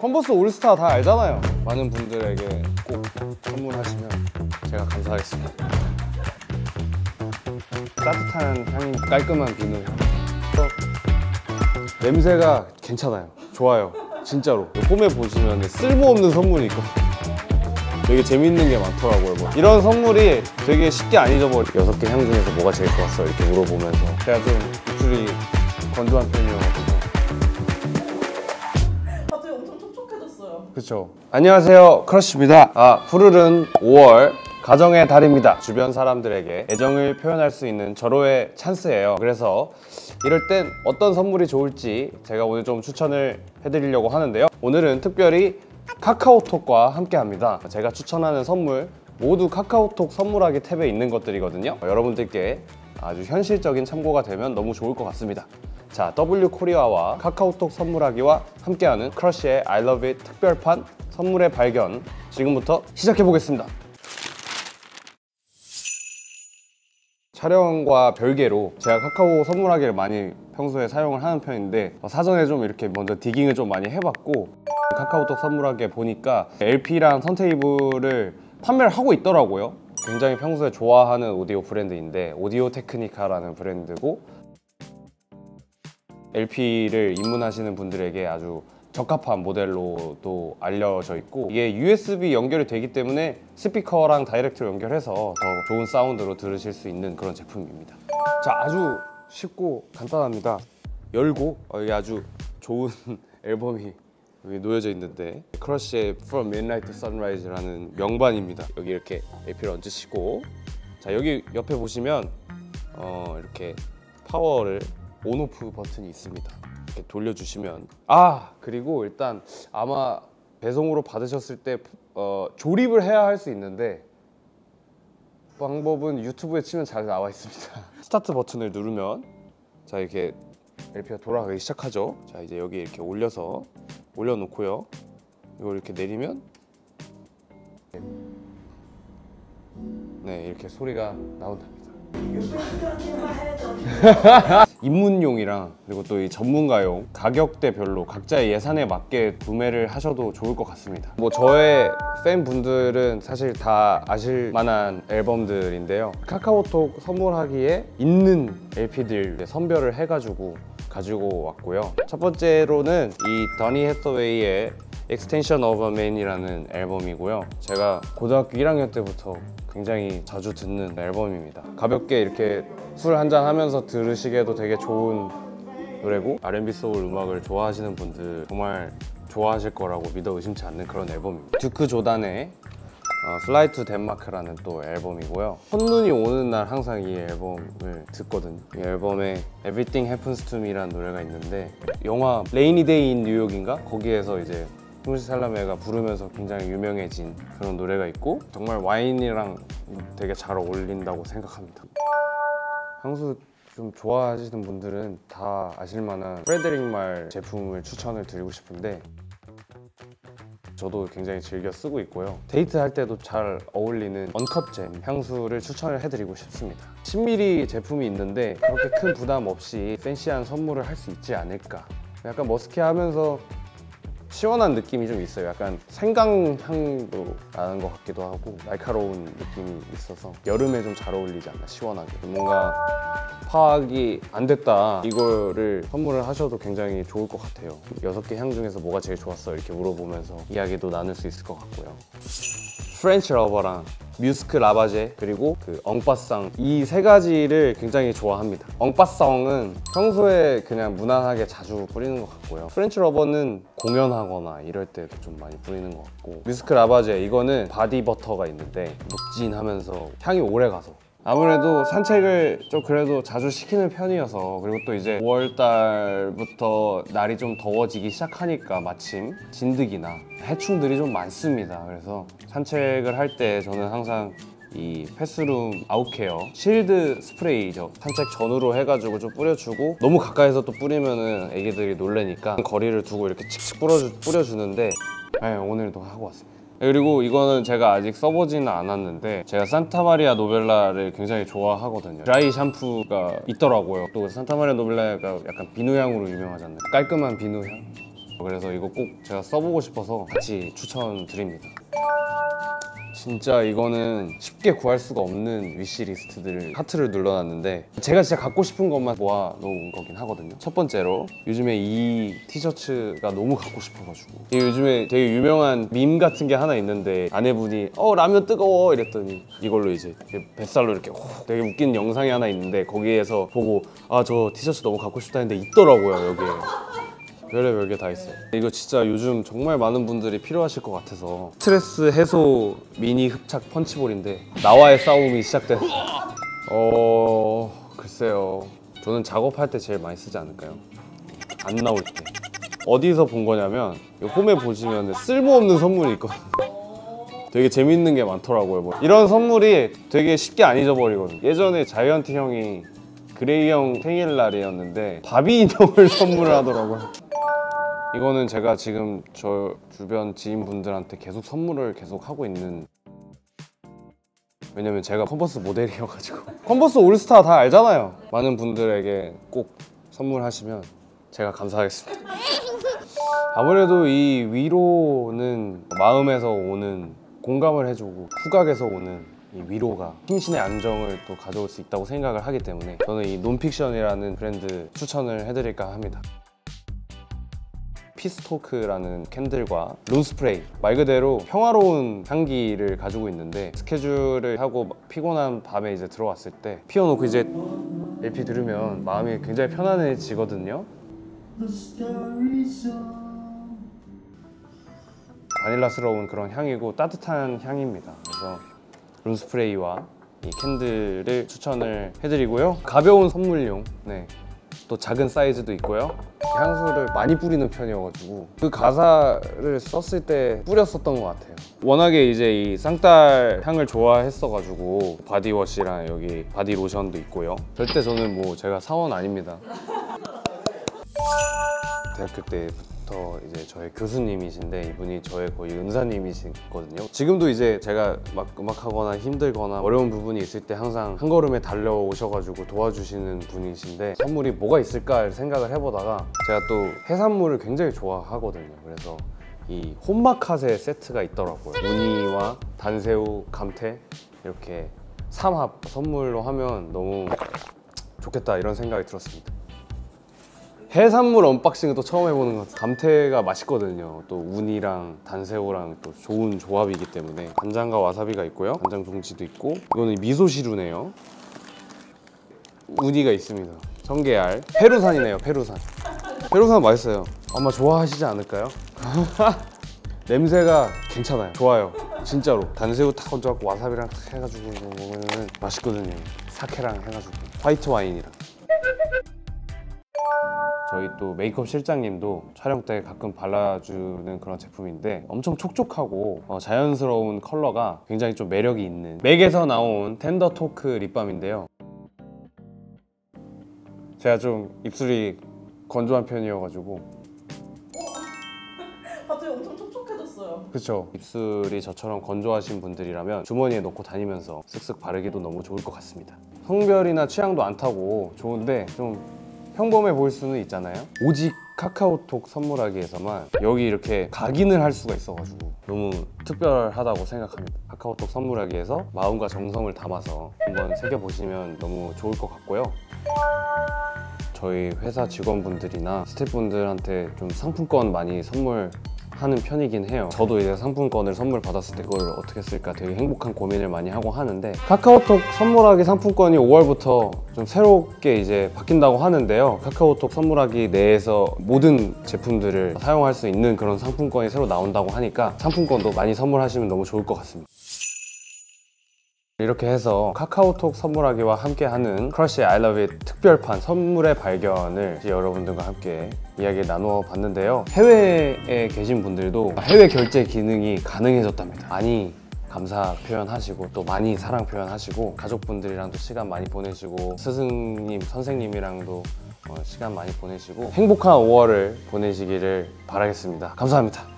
컨버스 올스타 다 알잖아요. 많은 분들에게 꼭 선물하시면 제가 감사하겠습니다. 따뜻한 향이 깔끔한 비누 향. 냄새가 괜찮아요. 좋아요. 진짜로. 홈에 보시면 쓸모없는 선물이 있거든요. 되게 재밌는 게 많더라고요. 뭐. 이런 선물이 되게 쉽게 안 잊어버려. 6개 향 중에서 뭐가 제일 좋았어? 이렇게 물어보면서 제가 좀 입술이 건조한 편이어가지고. 갑자기 엄청 촉촉해졌어요. 그렇죠. 안녕하세요, 크러쉬입니다. 푸르른 5월 가정의 달입니다. 주변 사람들에게 애정을 표현할 수 있는 절호의 찬스예요. 그래서 이럴 땐 어떤 선물이 좋을지 제가 오늘 좀 추천을 해드리려고 하는데요. 오늘은 특별히 카카오톡과 함께 합니다. 제가 추천하는 선물 모두 카카오톡 선물하기 탭에 있는 것들이거든요. 여러분들께 아주 현실적인 참고가 되면 너무 좋을 것 같습니다. 자, W코리아와 카카오톡 선물하기와 함께하는 크러쉬의 I Love It 특별판 선물의 발견, 지금부터 시작해 보겠습니다. 촬영과 별개로 제가 카카오 선물하기를 많이 평소에 사용을 하는 편인데 사전에 좀 이렇게 먼저 디깅을 좀 많이 해봤고, 카카오톡 선물하기에 보니까 LP랑 턴테이블을 판매를 하고 있더라고요. 굉장히 평소에 좋아하는 오디오 브랜드인데 오디오 테크니카라는 브랜드고, LP를 입문하시는 분들에게 아주 적합한 모델로도 알려져 있고, 이게 USB 연결이 되기 때문에 스피커랑 다이렉트로 연결해서 더 좋은 사운드로 들으실 수 있는 그런 제품입니다. 자, 아주 쉽고 간단합니다. 열고 이게 아주 좋은 앨범이 여기 놓여져 있는데, 크러쉬의 From Midnight to Sunrise라는 명반입니다. 여기 이렇게 LP를 얹으시고, 자, 여기 옆에 보시면 이렇게 파워를 온오프 버튼이 있습니다. 이렇게 돌려주시면, 그리고 일단 아마 배송으로 받으셨을 때 조립을 해야 할 수 있는데 방법은 유튜브에 치면 잘 나와 있습니다. 스타트 버튼을 누르면 자, 이렇게 LP가 돌아가기 시작하죠. 자, 이제 여기 이렇게 올려놓고요. 이걸 이렇게 내리면 네, 이렇게 소리가 나온답니다. 입문용이랑 그리고 또 이 전문가용 가격대별로 각자의 예산에 맞게 구매를 하셔도 좋을 것 같습니다. 뭐 저의 팬분들은 사실 다 아실 만한 앨범들인데요. 카카오톡 선물하기에 있는 LP들 선별을 해가지고 가지고 왔고요. 첫 번째로는 이 더니 해서웨이의 Extension of a Man이라는 앨범이고요. 제가 고등학교 1학년 때부터 굉장히 자주 듣는 앨범입니다. 가볍게 이렇게 술 한잔 하면서 들으시기에도 되게 좋은 노래고, R&B 소울 음악을 좋아하시는 분들 정말 좋아하실 거라고 믿어 의심치 않는 그런 앨범입니다. 듀크 조단의 Fly to Denmark라는 또 앨범이고요. 첫눈이 오는 날 항상 이 앨범을 듣거든요. 이 앨범에 Everything Happens to Me라는 노래가 있는데, 영화 Rainy Day in New York인가? 거기에서 이제 티모시 샬라메가 부르면서 굉장히 유명해진 그런 노래가 있고, 정말 와인이랑 되게 잘 어울린다고 생각합니다. 향수 좀 좋아하시는 분들은 다 아실만한 프레데릭 말 제품을 추천을 드리고 싶은데, 저도 굉장히 즐겨 쓰고 있고요. 데이트할 때도 잘 어울리는 언컵잼 향수를 추천을 해드리고 싶습니다. 10ml 제품이 있는데 그렇게 큰 부담 없이 팬시한 선물을 할 수 있지 않을까. 약간 머스키하면서 시원한 느낌이 좀 있어요. 약간 생강향도 나는 것 같기도 하고 날카로운 느낌이 있어서 여름에 좀 잘 어울리지 않나, 시원하게. 뭔가 파악이 안 됐다, 이거를 선물을 하셔도 굉장히 좋을 것 같아요. 6개 향 중에서 뭐가 제일 좋았어? 이렇게 물어보면서 이야기도 나눌 수 있을 것 같고요. 프렌치 러버랑 뮤스크 라바제 그리고 그 엉빠쌍, 이 세 가지를 굉장히 좋아합니다. 엉빠쌍은 평소에 그냥 무난하게 자주 뿌리는 것 같고요. 프렌치 러버는 공연하거나 이럴 때도 좀 많이 뿌리는 것 같고, 뮤스크 라바제 이거는 바디 버터가 있는데 묵진하면서 향이 오래 가서, 아무래도 산책을 좀 그래도 자주 시키는 편이어서, 그리고 또 이제 5월달부터 날이 좀 더워지기 시작하니까 마침 진드기나 해충들이 좀 많습니다. 그래서 산책을 할 때 저는 항상 이 패스룸 아웃케어 실드 스프레이죠, 산책 전후로 해가지고 좀 뿌려주고, 너무 가까이서 또 뿌리면은 애기들이 놀래니까 거리를 두고 이렇게 칙칙 뿌려주는데, 네, 오늘도 하고 왔습니다. 그리고 이거는 제가 아직 써보지는 않았는데, 제가 산타마리아 노벨라를 굉장히 좋아하거든요. 드라이 샴푸가 있더라고요. 또 산타마리아 노벨라가 약간 비누향으로 유명하잖아요. 깔끔한 비누향, 그래서 이거 꼭 제가 써보고 싶어서 같이 추천드립니다. 진짜 이거는 쉽게 구할 수가 없는 위시리스트들 하트를 눌러놨는데 제가 진짜 갖고 싶은 것만 모아놓은 거긴 하거든요. 첫 번째로 요즘에 이 티셔츠가 너무 갖고 싶어가지고, 이게 요즘에 되게 유명한 밈 같은 게 하나 있는데 아내분이 라면 뜨거워 이랬더니 이걸로 이제 뱃살로 이렇게 되게 웃긴 영상이 하나 있는데 거기에서 보고 저 티셔츠 너무 갖고 싶다 했는데 있더라고요. 여기에 별의별 게 다 있어요. 이거 진짜 요즘 정말 많은 분들이 필요하실 것 같아서 스트레스 해소 미니 흡착 펀치볼인데 나와의 싸움이 시작된 글쎄요, 저는 작업할 때 제일 많이 쓰지 않을까요? 안 나올 때. 어디서 본 거냐면 홈에 보시면 쓸모없는 선물이 있거든요. 되게 재밌는 게 많더라고요. 이런 선물이 되게 쉽게 안 잊어버리거든요. 예전에 자이언티 형이 그레이 형 생일날이었는데 바비 인형을 선물을 하더라고요. 이거는 제가 지금 저 주변 지인분들한테 계속 선물을 계속 하고 있는, 왜냐면 제가 컨버스 모델이어가지고 컨버스 올스타 다 알잖아요. 많은 분들에게 꼭 선물하시면 제가 감사하겠습니다. 아무래도 이 위로는 마음에서 오는, 공감을 해주고 후각에서 오는 이 위로가 심신의 안정을 또 가져올 수 있다고 생각을 하기 때문에 저는 이 논픽션이라는 브랜드 추천을 해드릴까 합니다. 피스토크라는 캔들과 룸스프레이, 말 그대로 평화로운 향기를 가지고 있는데 스케줄을 하고 피곤한 밤에 이제 들어왔을 때 피워놓고 이제 LP 들으면 마음이 굉장히 편안해지거든요. 바닐라스러운 그런 향이고 따뜻한 향입니다. 그래서 룸스프레이와 이 캔들을 추천을 해드리고요. 가벼운 선물용, 또 작은 사이즈도 있고요. 향수를 많이 뿌리는 편이어가지고 그 가사를 썼을 때 뿌렸었던 것 같아요. 워낙에 이제 이 쌍딸 향을 좋아했어가지고 바디워시랑 여기 바디로션도 있고요. 절대 저는 제가 사원 아닙니다. 대학교 때부터 이제 저의 교수님이신데 이분이 저의 거의 은사님이시거든요. 지금도 이제 제가 막 음악하거나 힘들거나 어려운 부분이 있을 때 항상 한 걸음에 달려오셔가지고 도와주시는 분이신데 선물이 뭐가 있을까 생각을 해보다가 제가 또 해산물을 굉장히 좋아하거든요. 그래서 이 혼마카세 세트가 있더라고요. 우니와 단새우, 감태 이렇게 삼합 선물로 하면 너무 좋겠다 이런 생각이 들었습니다. 해산물 언박싱은 또 처음 해보는 것 같아요. 감태가 맛있거든요. 또 우니랑 단새우랑 또 좋은 조합이기 때문에 간장과 와사비가 있고요. 간장 종지도 있고, 이거는 미소시루네요. 우니가 있습니다. 청계알, 페루산이네요. 페루산 맛있어요. 아마 좋아하시지 않을까요? 냄새가 괜찮아요. 좋아요. 진짜로 단새우 탁 얹어갖고 와사비랑 탁 해가지고 먹으면 맛있거든요. 사케랑 해가지고 화이트 와인이랑. 저희 또 메이크업 실장님도 촬영 때 가끔 발라주는 그런 제품인데 엄청 촉촉하고 자연스러운 컬러가 굉장히 좀 매력이 있는 맥에서 나온 텐더 토크 립밤인데요. 제가 좀 입술이 건조한 편이어가지고 갑자기 엄청 촉촉해졌어요. 그쵸? 입술이 저처럼 건조하신 분들이라면 주머니에 넣고 다니면서 쓱쓱 바르기도 너무 좋을 것 같습니다. 성별이나 취향도 안 타고 좋은데 좀 평범해 보일 수는 있잖아요. 오직 카카오톡 선물하기에서만 여기 이렇게 각인을 할 수가 있어가지고 너무 특별하다고 생각합니다. 카카오톡 선물하기에서 마음과 정성을 담아서 한번 새겨보시면 너무 좋을 것 같고요. 저희 회사 직원분들이나 스태프분들한테 좀 상품권 많이 선물하는 편이긴 해요. 저도 이제 상품권을 선물 받았을 때 그걸 어떻게 쓸까 되게 행복한 고민을 많이 하고 하는데, 카카오톡 선물하기 상품권이 5월부터 좀 새롭게 이제 바뀐다고 하는데요. 카카오톡 선물하기 내에서 모든 제품들을 사용할 수 있는 그런 상품권이 새로 나온다고 하니까 상품권도 많이 선물하시면 너무 좋을 것 같습니다. 이렇게 해서 카카오톡 선물하기와 함께하는 크러쉬 I Love It 특별판 선물의 발견을 여러분들과 함께 이야기를 나누어 봤는데요. 해외에 계신 분들도 해외 결제 기능이 가능해졌답니다. 많이 감사 표현하시고 또 많이 사랑 표현하시고 가족분들이랑도 시간 많이 보내시고 스승님, 선생님이랑도 시간 많이 보내시고 행복한 5월을 보내시기를 바라겠습니다. 감사합니다.